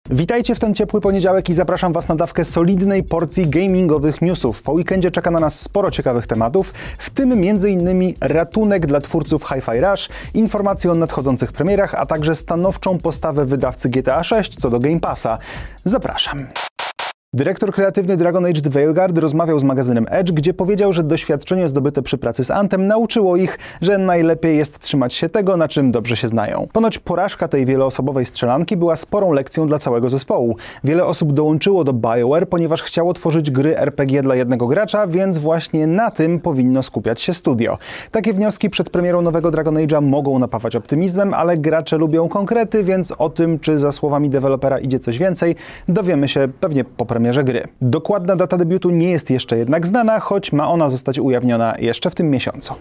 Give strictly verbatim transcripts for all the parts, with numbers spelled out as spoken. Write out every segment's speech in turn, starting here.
Witajcie w ten ciepły poniedziałek i zapraszam Was na dawkę solidnej porcji gamingowych newsów. Po weekendzie czeka na nas sporo ciekawych tematów, w tym między innymi ratunek dla twórców Hi-Fi Rush, informacje o nadchodzących premierach, a także stanowczą postawę wydawcy G T A sześć co do Game Passa. Zapraszam. Dyrektor kreatywny Dragon Age The Veilguard rozmawiał z magazynem Edge, gdzie powiedział, że doświadczenie zdobyte przy pracy z Anthem nauczyło ich, że najlepiej jest trzymać się tego, na czym dobrze się znają. Ponoć porażka tej wieloosobowej strzelanki była sporą lekcją dla całego zespołu. Wiele osób dołączyło do BioWare, ponieważ chciało tworzyć gry R P G dla jednego gracza, więc właśnie na tym powinno skupiać się studio. Takie wnioski przed premierą nowego Dragon Age'a mogą napawać optymizmem, ale gracze lubią konkrety, więc o tym, czy za słowami dewelopera idzie coś więcej, dowiemy się pewnie po premierze. premierze gry. Dokładna data debiutu nie jest jeszcze jednak znana, choć ma ona zostać ujawniona jeszcze w tym miesiącu.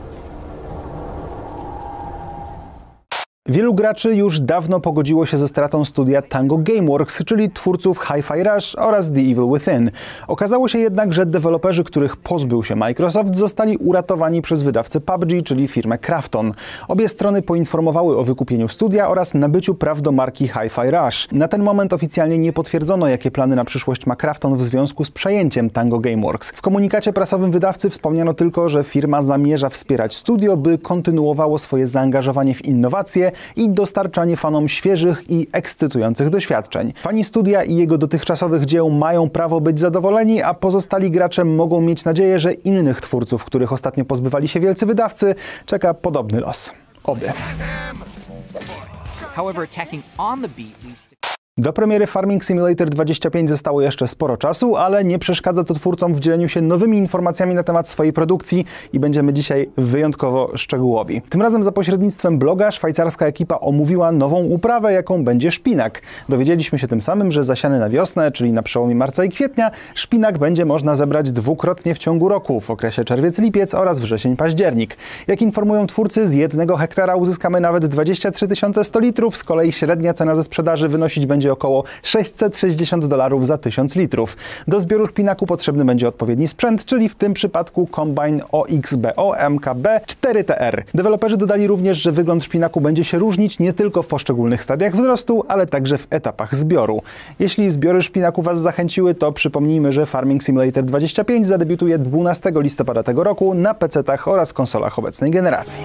Wielu graczy już dawno pogodziło się ze stratą studia Tango Gameworks, czyli twórców Hi-Fi Rush oraz The Evil Within. Okazało się jednak, że deweloperzy, których pozbył się Microsoft, zostali uratowani przez wydawcę P U B G, czyli firmę Krafton. Obie strony poinformowały o wykupieniu studia oraz nabyciu praw do marki Hi-Fi Rush. Na ten moment oficjalnie nie potwierdzono, jakie plany na przyszłość ma Krafton w związku z przejęciem Tango Gameworks. W komunikacie prasowym wydawcy wspomniano tylko, że firma zamierza wspierać studio, by kontynuowało swoje zaangażowanie w innowacje i dostarczanie fanom świeżych i ekscytujących doświadczeń. Fani studia i jego dotychczasowych dzieł mają prawo być zadowoleni, a pozostali gracze mogą mieć nadzieję, że innych twórców, których ostatnio pozbywali się wielcy wydawcy, czeka podobny los. Oby. However, attacking on the beat leads to... Do premiery Farming Simulator dwadzieścia pięć zostało jeszcze sporo czasu, ale nie przeszkadza to twórcom w dzieleniu się nowymi informacjami na temat swojej produkcji i będziemy dzisiaj wyjątkowo szczegółowi. Tym razem za pośrednictwem bloga szwajcarska ekipa omówiła nową uprawę, jaką będzie szpinak. Dowiedzieliśmy się tym samym, że zasiany na wiosnę, czyli na przełomie marca i kwietnia, szpinak będzie można zebrać dwukrotnie w ciągu roku, w okresie czerwiec-lipiec oraz wrzesień-październik. Jak informują twórcy, z jednego hektara uzyskamy nawet dwadzieścia trzy tysiące sto litrów, z kolei średnia cena ze sprzedaży wynosić będzie około sześćset sześćdziesiąt dolarów za tysiąc litrów. Do zbioru szpinaku potrzebny będzie odpowiedni sprzęt, czyli w tym przypadku Combine O X B O M K B cztery T R. Deweloperzy dodali również, że wygląd szpinaku będzie się różnić nie tylko w poszczególnych stadiach wzrostu, ale także w etapach zbioru. Jeśli zbiory szpinaku Was zachęciły, to przypomnijmy, że Farming Simulator dwadzieścia pięć zadebiutuje dwunastego listopada tego roku na pecetach oraz konsolach obecnej generacji.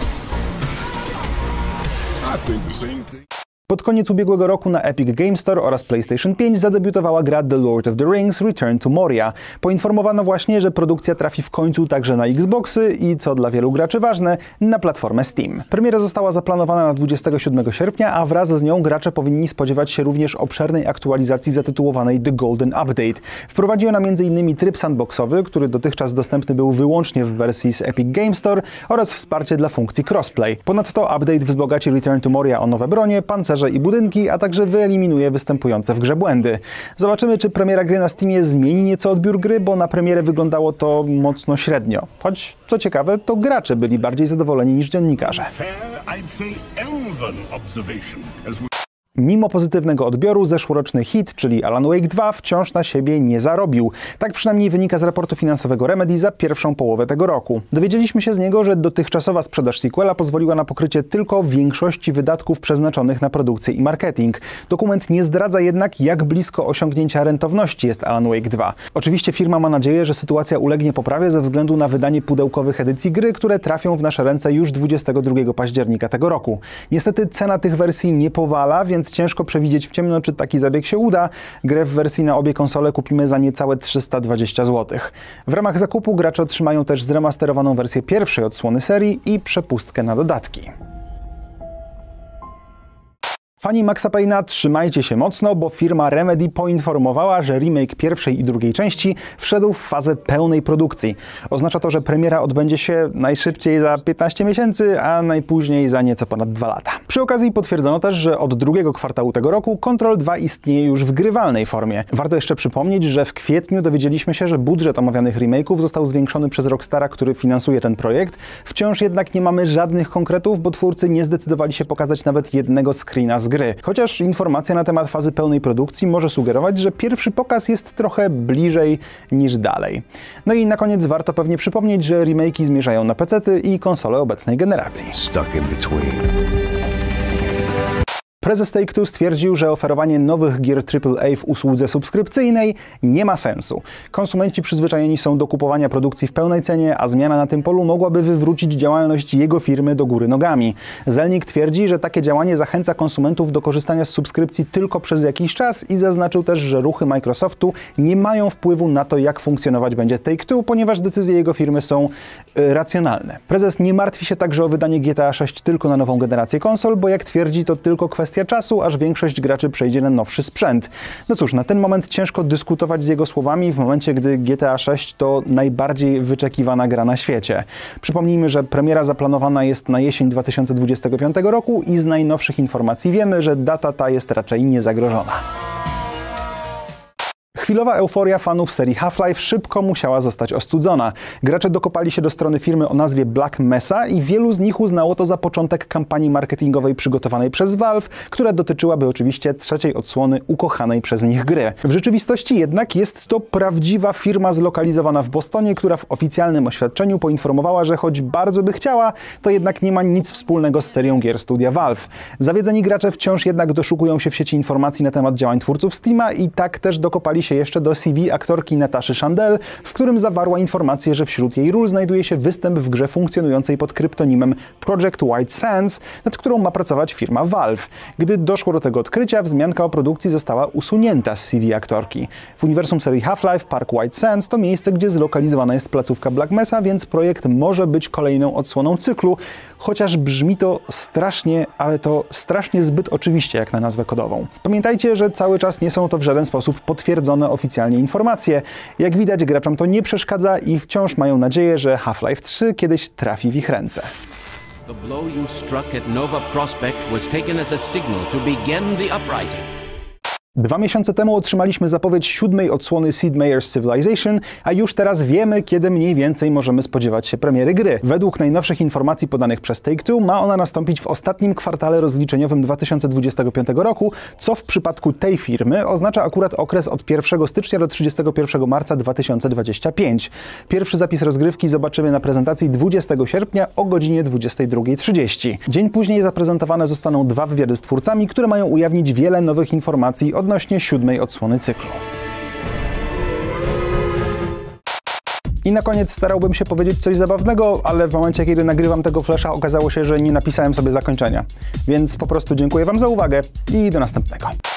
Pod koniec ubiegłego roku na Epic Games Store oraz PlayStation pięć zadebiutowała gra The Lord of the Rings Return to Moria. Poinformowano właśnie, że produkcja trafi w końcu także na Xboxy i, co dla wielu graczy ważne, na platformę Steam. Premiera została zaplanowana na dwudziestego siódmego sierpnia, a wraz z nią gracze powinni spodziewać się również obszernej aktualizacji zatytułowanej The Golden Update. Wprowadzi ona między innymi tryb sandboxowy, który dotychczas dostępny był wyłącznie w wersji z Epic Games Store, oraz wsparcie dla funkcji crossplay. Ponadto update wzbogaci Return to Moria o nowe bronie, pancerze i budynki, a także wyeliminuje występujące w grze błędy. Zobaczymy, czy premiera gry na Steamie zmieni nieco odbiór gry, bo na premierę wyglądało to mocno średnio. Choć, co ciekawe, to gracze byli bardziej zadowoleni niż dziennikarze. Mimo pozytywnego odbioru, zeszłoroczny hit, czyli Alan Wake dwa, wciąż na siebie nie zarobił. Tak przynajmniej wynika z raportu finansowego Remedy za pierwszą połowę tego roku. Dowiedzieliśmy się z niego, że dotychczasowa sprzedaż sequela pozwoliła na pokrycie tylko większości wydatków przeznaczonych na produkcję i marketing. Dokument nie zdradza jednak, jak blisko osiągnięcia rentowności jest Alan Wake dwa. Oczywiście firma ma nadzieję, że sytuacja ulegnie poprawie ze względu na wydanie pudełkowych edycji gry, które trafią w nasze ręce już dwudziestego drugiego października tego roku. Niestety cena tych wersji nie powala, więc ciężko przewidzieć w ciemno, czy taki zabieg się uda. Grę w wersji na obie konsole kupimy za niecałe trzysta dwadzieścia złotych. W ramach zakupu gracze otrzymają też zremasterowaną wersję pierwszej odsłony serii i przepustkę na dodatki. Fani Maxa Payne'a, trzymajcie się mocno, bo firma Remedy poinformowała, że remake pierwszej i drugiej części wszedł w fazę pełnej produkcji. Oznacza to, że premiera odbędzie się najszybciej za piętnaście miesięcy, a najpóźniej za nieco ponad dwa lata. Przy okazji potwierdzono też, że od drugiego kwartału tego roku Control dwa istnieje już w grywalnej formie. Warto jeszcze przypomnieć, że w kwietniu dowiedzieliśmy się, że budżet omawianych remake'ów został zwiększony przez Rockstara, który finansuje ten projekt. Wciąż jednak nie mamy żadnych konkretów, bo twórcy nie zdecydowali się pokazać nawet jednego screena z gry. Chociaż informacja na temat fazy pełnej produkcji może sugerować, że pierwszy pokaz jest trochę bliżej niż dalej. No i na koniec warto pewnie przypomnieć, że remake'i zmierzają na pecety i konsole obecnej generacji. Prezes Take-Two stwierdził, że oferowanie nowych gier triple A w usłudze subskrypcyjnej nie ma sensu. Konsumenci przyzwyczajeni są do kupowania produkcji w pełnej cenie, a zmiana na tym polu mogłaby wywrócić działalność jego firmy do góry nogami. Zelnick twierdzi, że takie działanie zachęca konsumentów do korzystania z subskrypcji tylko przez jakiś czas i zaznaczył też, że ruchy Microsoftu nie mają wpływu na to, jak funkcjonować będzie Take-Two, ponieważ decyzje jego firmy są y, racjonalne. Prezes nie martwi się także o wydanie G T A sześć tylko na nową generację konsol, bo jak twierdzi, to tylko kwestia czasu, aż większość graczy przejdzie na nowszy sprzęt. No cóż, na ten moment ciężko dyskutować z jego słowami w momencie, gdy G T A sześć to najbardziej wyczekiwana gra na świecie. Przypomnijmy, że premiera zaplanowana jest na jesień dwa tysiące dwudziestego piątego roku i z najnowszych informacji wiemy, że data ta jest raczej niezagrożona. Chwilowa euforia fanów serii Half-Life szybko musiała zostać ostudzona. Gracze dokopali się do strony firmy o nazwie Black Mesa i wielu z nich uznało to za początek kampanii marketingowej przygotowanej przez Valve, która dotyczyłaby oczywiście trzeciej odsłony ukochanej przez nich gry. W rzeczywistości jednak jest to prawdziwa firma zlokalizowana w Bostonie, która w oficjalnym oświadczeniu poinformowała, że choć bardzo by chciała, to jednak nie ma nic wspólnego z serią gier studia Valve. Zawiedzeni gracze wciąż jednak doszukują się w sieci informacji na temat działań twórców Steama i tak też dokopali się jeszcze do C V aktorki Nataszy Chandel, w którym zawarła informację, że wśród jej ról znajduje się występ w grze funkcjonującej pod kryptonimem Project White Sands, nad którą ma pracować firma Valve. Gdy doszło do tego odkrycia, wzmianka o produkcji została usunięta z C V aktorki. W uniwersum serii Half-Life Park White Sands to miejsce, gdzie zlokalizowana jest placówka Black Mesa, więc projekt może być kolejną odsłoną cyklu, chociaż brzmi to strasznie, ale to strasznie zbyt oczywiście jak na nazwę kodową. Pamiętajcie, że cały czas nie są to w żaden sposób potwierdzone oficjalnie informacje. Jak widać, graczom to nie przeszkadza i wciąż mają nadzieję, że Half-Life trzy kiedyś trafi w ich ręce. The blow you struck at Nova Prospect was taken as a signal to begin the uprising. Dwa miesiące temu otrzymaliśmy zapowiedź siódmej odsłony Sid Meier's Civilization, a już teraz wiemy, kiedy mniej więcej możemy spodziewać się premiery gry. Według najnowszych informacji podanych przez Take-Two ma ona nastąpić w ostatnim kwartale rozliczeniowym dwa tysiące dwudziestego piątego roku, co w przypadku tej firmy oznacza akurat okres od pierwszego stycznia do trzydziestego pierwszego marca dwa tysiące dwudziestego piątego. Pierwszy zapis rozgrywki zobaczymy na prezentacji dwudziestego sierpnia o godzinie dwudziestej drugiej trzydzieści. Dzień później zaprezentowane zostaną dwa wywiady z twórcami, które mają ujawnić wiele nowych informacji odnośnie siódmej odsłony cyklu. I na koniec starałbym się powiedzieć coś zabawnego, ale w momencie, kiedy nagrywam tego flasha, okazało się, że nie napisałem sobie zakończenia. Więc po prostu dziękuję Wam za uwagę i do następnego.